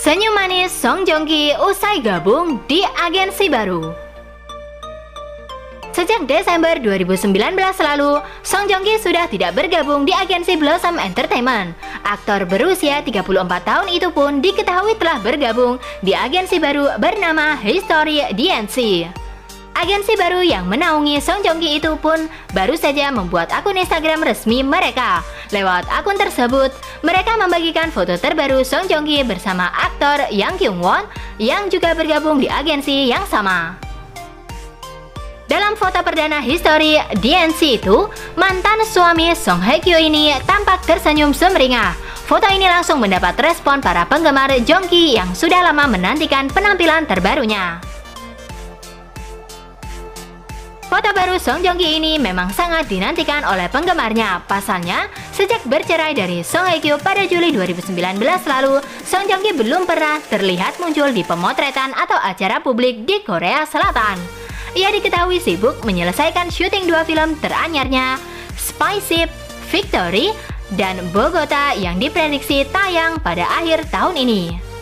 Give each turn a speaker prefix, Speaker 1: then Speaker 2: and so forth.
Speaker 1: Senyum manis Song Joong Ki usai gabung di agensi baru. Sejak Desember 2019 lalu, Song Joong Ki sudah tidak bergabung di agensi Blossom Entertainment. Aktor berusia 34 tahun itu pun diketahui telah bergabung di agensi baru bernama History DNC. Agensi baru yang menaungi Song Joong Ki itu pun baru saja membuat akun Instagram resmi mereka. Lewat akun tersebut, mereka membagikan foto terbaru Song Joong Ki bersama aktor Yang Kyung Won yang juga bergabung di agensi yang sama. Dalam foto perdana History DNC itu, mantan suami Song Hye Kyo ini tampak tersenyum sumringah. Foto ini langsung mendapat respon para penggemar Joong Ki yang sudah lama menantikan penampilan terbarunya. Foto baru Song Joong Ki ini memang sangat dinantikan oleh penggemarnya. Pasalnya, sejak bercerai dari Song Hye Kyo pada Juli 2019 lalu, Song Joong Ki belum pernah terlihat muncul di pemotretan atau acara publik di Korea Selatan. Ia diketahui sibuk menyelesaikan syuting 2 film teranyarnya, Spaceship, Victory, dan Bogota yang diprediksi tayang pada akhir tahun ini.